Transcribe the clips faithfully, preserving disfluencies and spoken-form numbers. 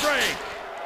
break.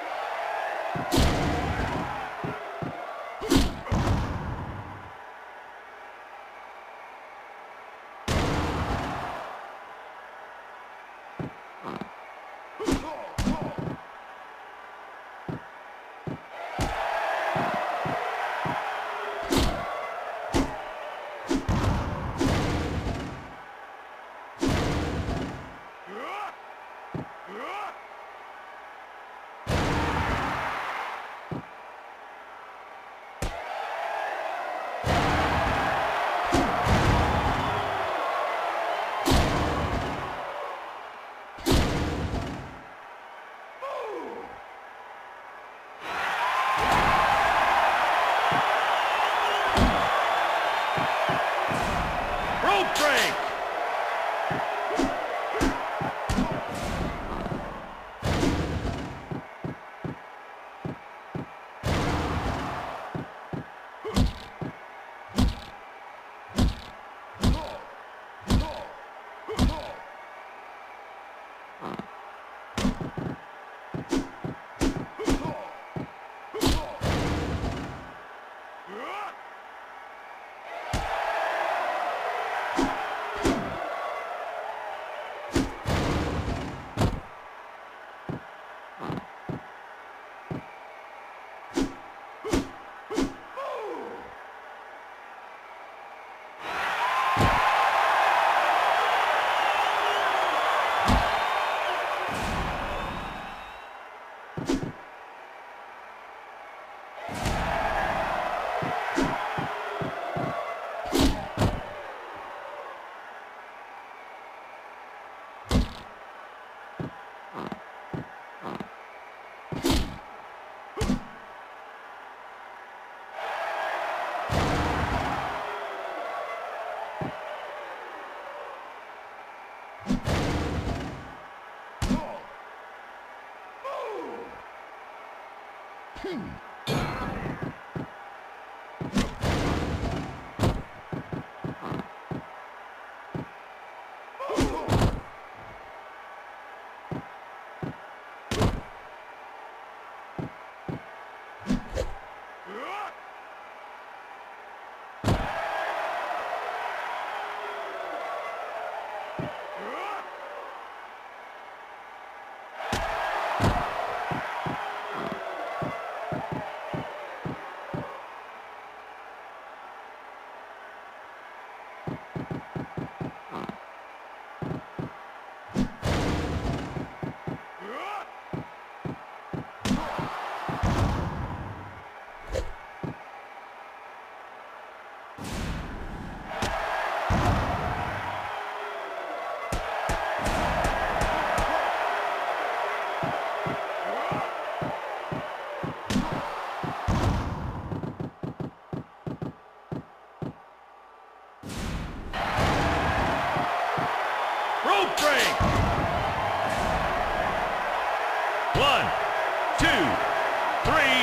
One, two, three,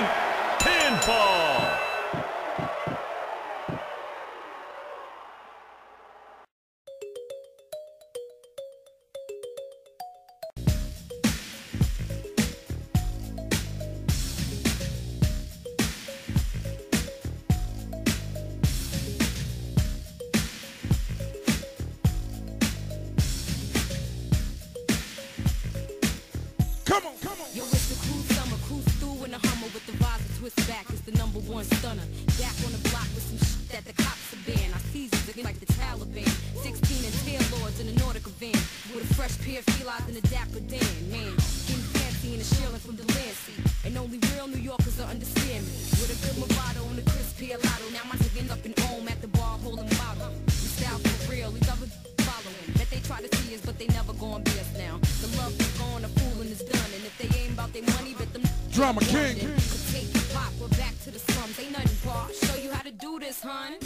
pinfall. Come on, come on. Yo, it's the cruise summer, cruise through in the Hummer with the visor twist back. It's the number one stunner. Back on the block with some shit that the cops are ban. I seize it again like the Taliban. sixteen and tail lords in a Nordica van with a fresh pair of felines and a dapper Dan. Man, getting fancy and a shilling from Delancey. And only real New Yorkers will understand me. With a good Movado and a crisp Pialato. Now my nigga end up in home at the bar holding bottle. We style for real, these other following. Bet they try to see us, but they never gon' be us now. The love is gone, the fooling is done. And if they ain't about their money, bet them Drama King. Take your pop, we're back to the slums. Ain't nothing far. Show you how to do this, hun.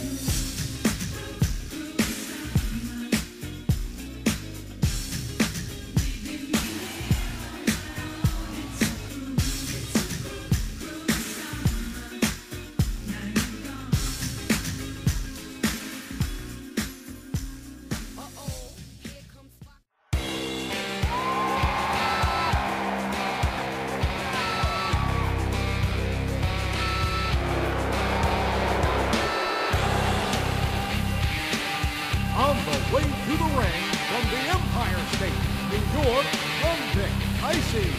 Empire State, New York, from Vic, Icy.